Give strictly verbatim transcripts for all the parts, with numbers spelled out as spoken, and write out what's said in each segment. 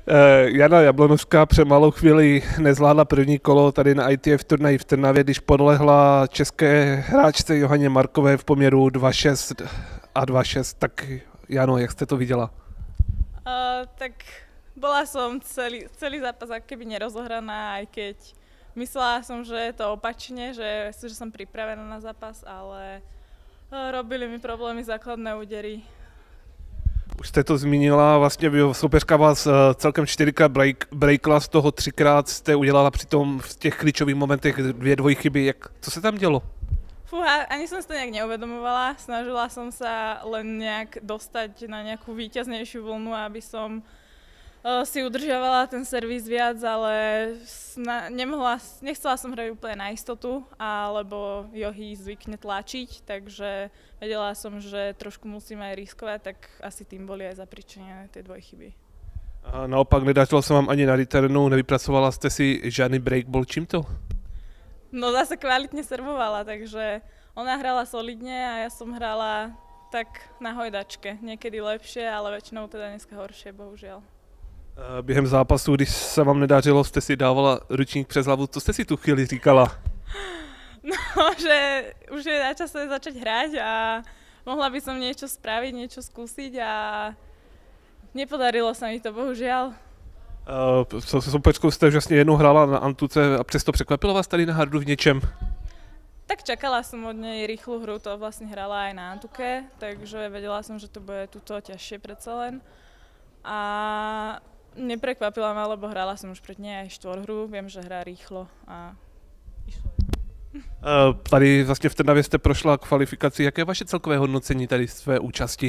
Jana Jablonovská před malou chvíli nezvládla první kolo tady na I T F turnaji v Trnavě, když podlehla české hráčce Johaně Markové v poměru dva šest a dva šest. Tak Jano, jak jste to viděla? Uh, tak bola som celý, celý zápas ako keby nerozohraná, aj keď myslela som, že je to opačne, že, že som pripravená na zápas, ale uh, robili mi problémy základné údery. Už jste to zmínila, vlastně soupeřka vás celkem čtyřikrát break, breakla, z toho třikrát jste udělala přitom v těch klíčových momentech dvě dvojchyby. Jak, co se tam dělo? Fúha, ani som si to nejak neuvedomovala, snažila som sa len nejak dostať na nejakú víťaznejšiu vlnu, aby som uh, si udržiavala ten servis viac, ale sna- nemohla, nechcela som hrať úplne na istotu, alebo Johy zvykne tlačiť, takže vedela som, že trošku musím aj riskovať, tak asi tým boli aj zapričenené tie dvojchyby. A naopak nedařilo se vám ani na returnu, nevypracovala jste si žádný breakball, čím to? No zase kvalitne servovala, takže ona hrala solidne a ja som hrala tak na hojdačke. Niekedy lepšie, ale väčšinou teda dneska horšie, bohužiaľ. Během zápasu, když se vám nedařilo, jste si dávala ručník přes hlavu. Co jste si tu chvíli říkala? No, že už je na čase začať hrať a mohla by som niečo spraviť, niečo skúsiť a nepodarilo sa mi to, bohužiaľ. Uh, so soupeřkou jste už vlastně jednou hrála na Antuce a přesto překvapilo vás tady na hardu v něčem? Tak čakala som od nej rýchlu hru, to vlastne hrala aj na Antuke, takže vedela som, že to bude tuto ťažšie predsa len. A neprekvapila ma, lebo hrala som už pred nej aj štvorhru, viem, že hrá rýchlo a išlo. Uh, tady vlastně v Trnavě jste prošla kvalifikaci. Jaké je vaše celkové hodnocení tady své účasti?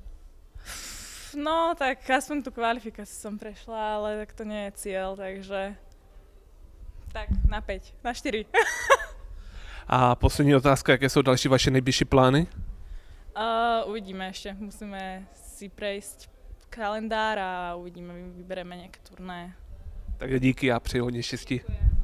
No, tak aspoň tú kvalifikáciu som prešla, ale tak to nie je cieľ, takže tak na päť, na štyri. A poslední otázka, jaké jsou další vaše nejbližší plány? Uh, uvidíme ešte, musíme si prejsť kalendár a uvidíme, vyberieme nejaké turnaje. Takže díky a přeji hodně štěstí. Ďakujem.